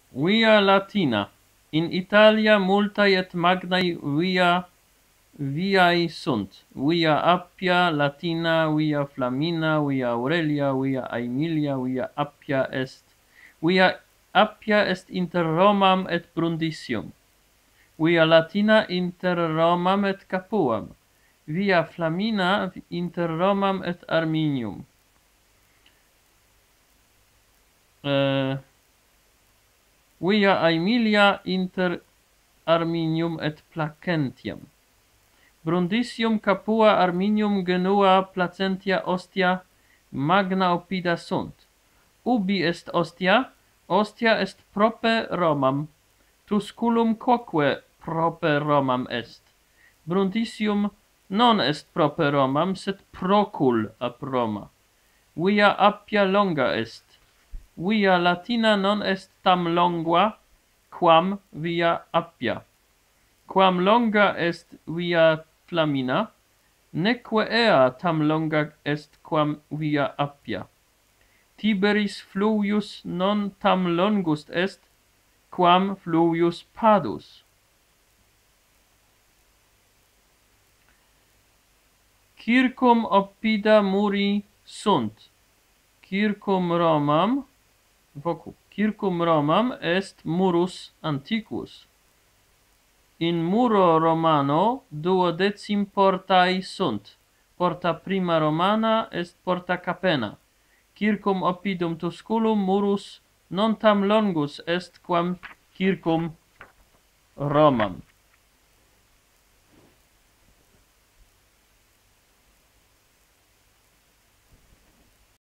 Via Latina. In Italia multae et magnae viae sunt. Via Appia Latina, via Flamina, via Aurelia, via Aemilia, via Appia est. Via Appia est inter Romam et Brundisium. Via Latina inter Romam et Capuam. Via Flamina inter Romam et Arminium. Via Aemilia inter Arminium et Placentiam. Brundisium, Capua, Arminium, Genua, Placentia, Ostia, magna oppida sunt. Ubi est Ostia? Ostia est prope Romam. Tusculum quoque prope Romam est. Brundisium non est prope Romam, sed procul ap Roma. Via Appia longa est. Via Latina non est tam longua, quam via Appia. Quam longa est via Flamina, neque ea tam longa est quam via Appia. Tiberis fluvius non tam longus est, quam fluvius Padus. Circum oppida muri sunt. Circum Romam est murus antiquus. In muro Romano 12 portae sunt. Porta prima Romana est porta Capena. Circum oppidum Tusculum murus non tam longus est quam circum Romam.